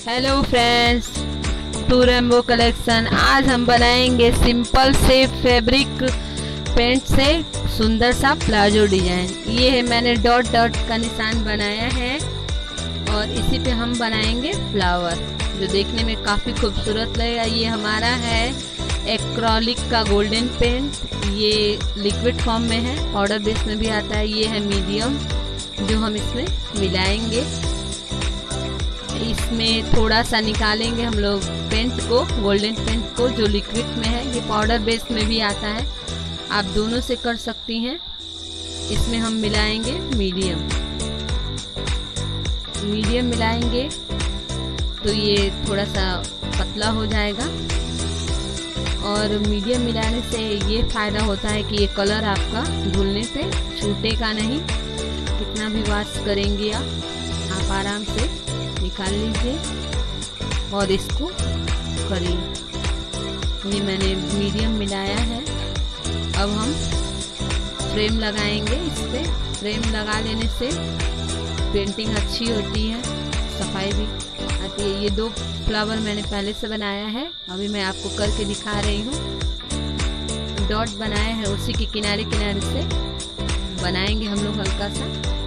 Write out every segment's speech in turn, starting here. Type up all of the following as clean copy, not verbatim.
Hello friends, to rainbow collection. आज हम बनाएंगे सिंपल से फैब्रिक पेंट से सुंदर सा प्लाजो डिजाइन। ये है मैंने डॉट डॉट का निशान बनाया है और इसी पे हम बनाएंगे फ्लावर जो देखने में काफ़ी खूबसूरत लगेगा। ये हमारा है एक्रेलिक का गोल्डन पेंट। ये लिक्विड फॉर्म में है, पाउडर बेस में भी आता है। ये है मीडियम जो हम इसमें मिलाएंगे। इसमें थोड़ा सा निकालेंगे हम लोग पेंट को, गोल्डन पेंट को जो लिक्विड में है। ये पाउडर बेस में भी आता है, आप दोनों से कर सकती हैं। इसमें हम मिलाएंगे मीडियम मिलाएंगे तो ये थोड़ा सा पतला हो जाएगा। और मीडियम मिलाने से ये फ़ायदा होता है कि ये कलर आपका धुलने पे छूटेगा नहीं। कितना भी वॉश करेंगे आप आराम से निकाल लीजिए और इसको करिए। ये मैंने मीडियम मिलाया है। अब हम फ्रेम लगाएंगे। इस पे फ्रेम लगा लेने से पेंटिंग अच्छी होती है, सफाई भी आती है। ये दो फ्लावर मैंने पहले से बनाया है, अभी मैं आपको करके दिखा रही हूँ। डॉट बनाया है, उसी के किनारे किनारे से बनाएंगे हम लोग हल्का सा।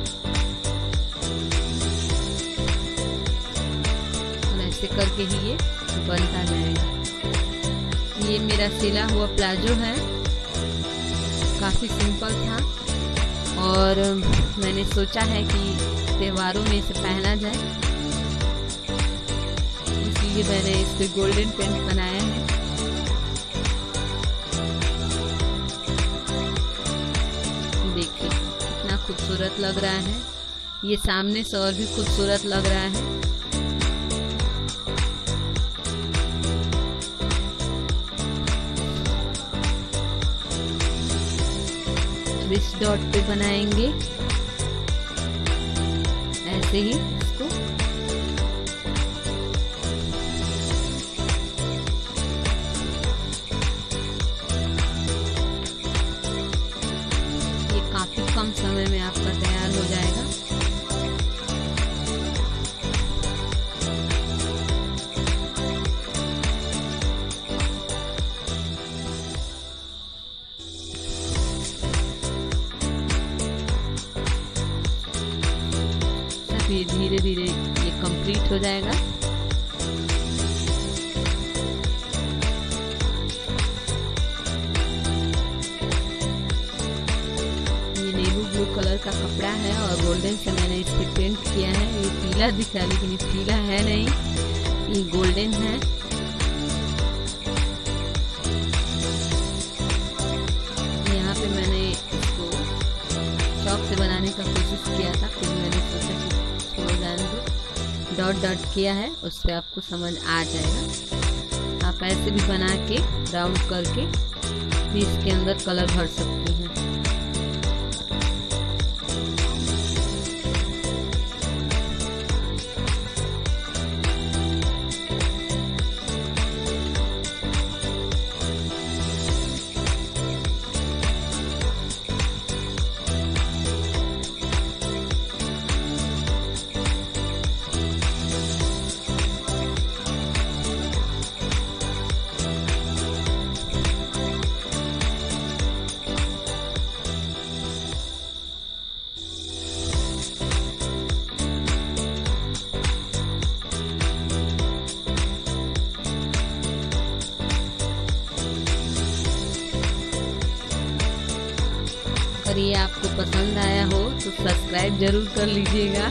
ऐसे करके ही ये बनता जाएगा। ये मेरा सिला हुआ प्लाजो है, काफ़ी सिंपल था और मैंने सोचा है कि त्योहारों में इसे पहना जाए, इसलिए मैंने इस पे गोल्डन पेंट बनाया है। देखिए कितना खूबसूरत लग रहा है। ये सामने से और भी खूबसूरत लग रहा है। इस डॉट पे बनाएंगे ऐसे ही इसको। ये काफी कम समय में आपका तैयार हो जाएगा। धीरे धीरे ये कंप्लीट हो जाएगा। ये नेवी ब्लू कलर का कपड़ा है और गोल्डन से मैंने इस पे पेंट किया है। ये पीला दिख रहा है लेकिन ये पीला है नहीं, ये गोल्डन है। यहाँ पे मैंने इसको चॉक से बनाने का कोशिश किया था, फिर मैंने सोचा कि डॉट डॉट किया है, उस पर आपको समझ आ जाएगा। आप ऐसे भी बना के राउंड करके भी इसके अंदर कलर भर सकती हैं। अगर ये आपको पसंद आया हो तो सब्सक्राइब जरूर कर लीजिएगा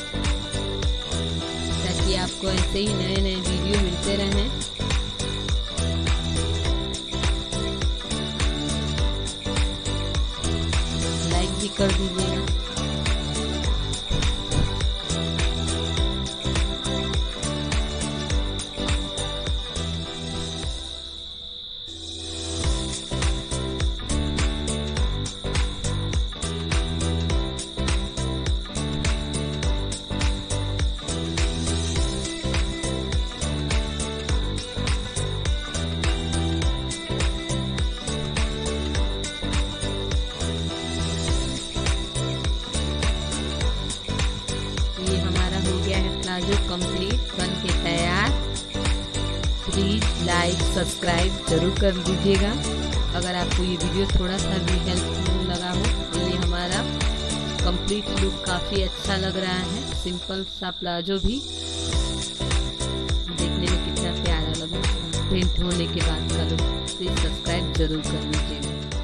ताकि आपको ऐसे ही नए नए वीडियो मिलते रहें। लाइक भी कर दीजिएगा। प्लाजो कंप्लीट बन के तैयार प्लीज़ लाइक सब्सक्राइब ज़रूर कर दीजिएगा। अगर आपको ये वीडियो थोड़ा सा भी हेल्पफुल लगा हो तो ये हमारा कंप्लीट लुक काफ़ी अच्छा लग रहा है। सिंपल सा प्लाजो भी देखने में कितना प्यारा लगा प्रिंट होने के बाद का लुक। प्लीज़ सब्सक्राइब ज़रूर कर लीजिएगा।